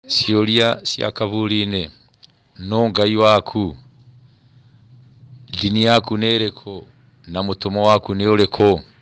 ciuria cia kaburi-ini no Ngai waku dini yaku nĩ ĩrĩkũ na mũtumo waku nĩ ũrĩkũ